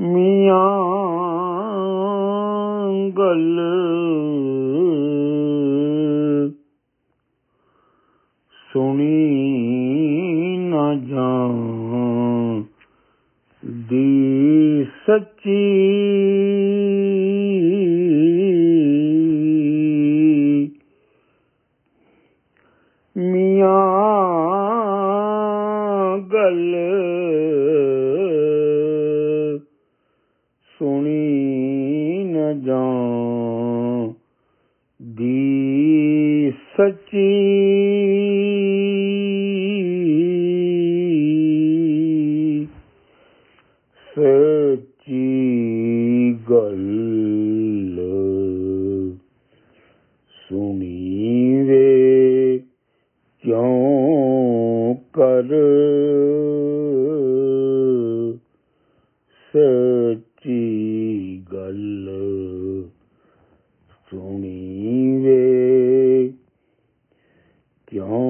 मियां गल सुनी न जांदी सच्ची मियां गल सुनी न जांदी सच्ची सच्ची गल सुनी वे क्यों कर सच्ची गल सुनी वे क्यों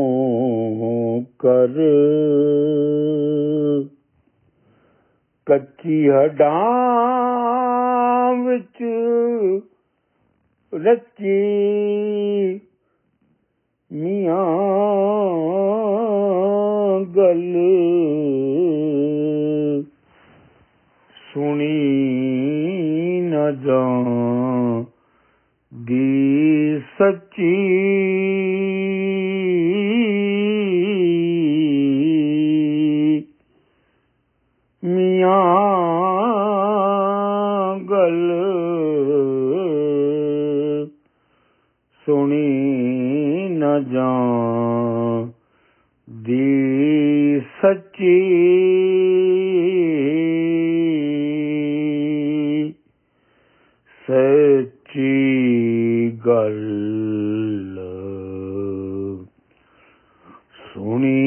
कर कच्ची हड्डां विच रची मियां गल सुनी न जांदी सच्ची मियां गल सुनी न जांदी सच्ची सच्ची गल सुनी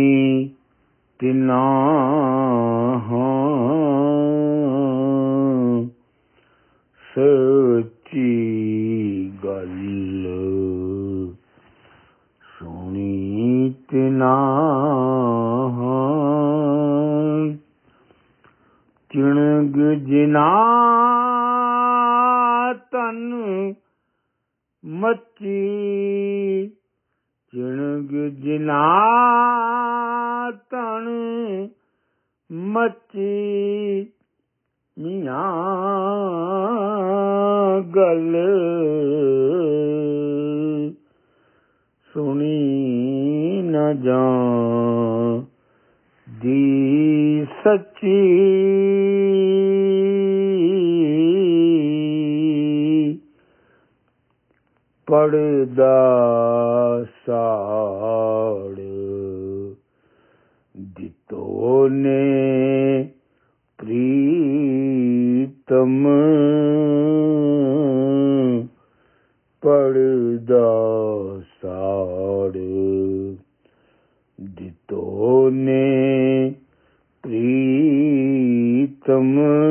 तिन्हां सच्ची गल सुनी तिन्हां चिणग जिना तन मची चिणग जिना तन मची मियां गल सुनी न जांदी सच्ची पड़दा साड़ दितो ने प्रीतम पड़दा साड़ दितो ने प्रीतम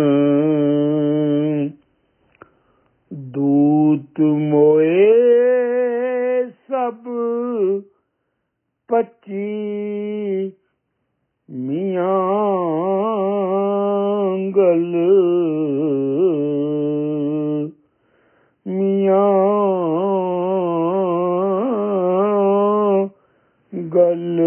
दूत मोए सब पची मियां गल मियां गल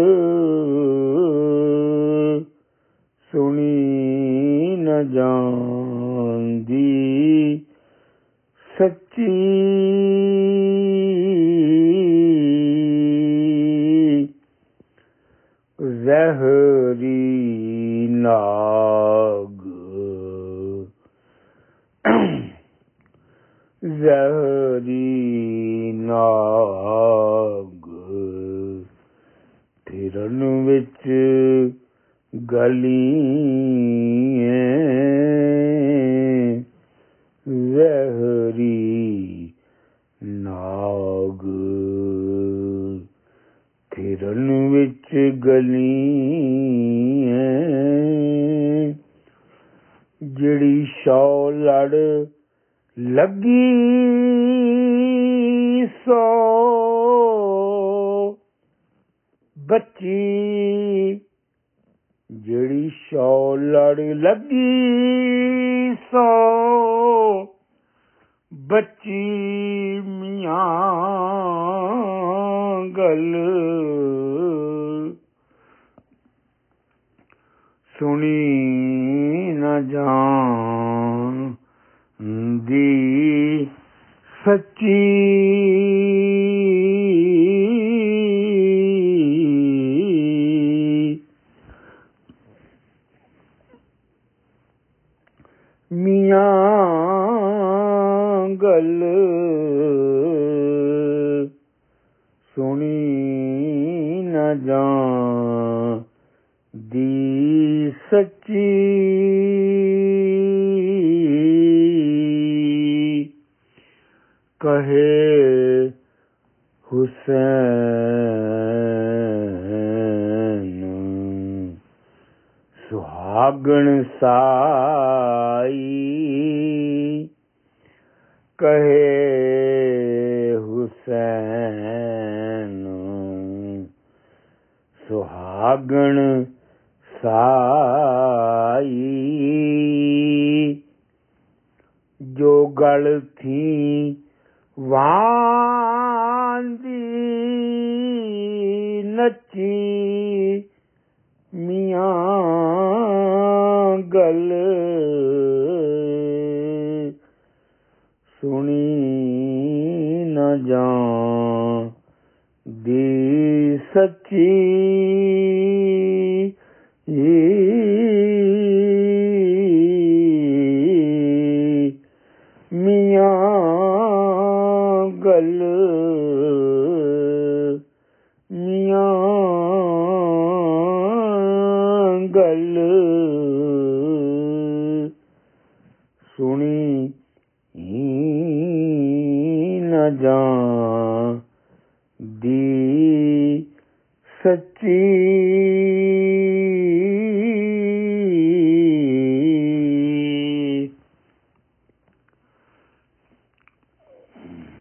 सुनी न जांदी सच्ची ज़हरी नाग ज़हरी नाग फिरन विच गलियां ज़हरी नाग फिरन विच गलियां जिहड़ी शौ लड़ लगी सौ बची ਜਿਹੜੀ ਸੌ ਲੜ ਲੱਗੀ ਸੋ ਬੱਚੀ ਮੀਆਂ ਗੱਲ ਸੁਣੀ ਨਾ ਜਾਂਦੀ ਸੱਚੀ ਮੀਆਂ ਗੱਲ ਸੁਣੀ ਨਾ ਜਾਂਦੀ ਸੱਚੀ ਕਹੇ ਹੁਸੈਨ ਸੁਹਾਗਣ ਸਾਈ ਕਹੇ ਹੁਸੈਨ ਸੁਹਾਗਣ ਸਾਈ ਜੋ ਗਲ ਥੀ ਵਾਂਦੀ ਨੱਚੀ ਮੀਆਂ ਗੱਲ ਸੁਣੀ ਨਾ ਜਾਂਦੀ ਸੱਚੀ ਮੀਆਂ ਗੱਲ ਮੀਆਂ ਗੱਲ ਸੁਣੀ ਨਾ ਜਾਂਦੀ ਸੱਚੀ।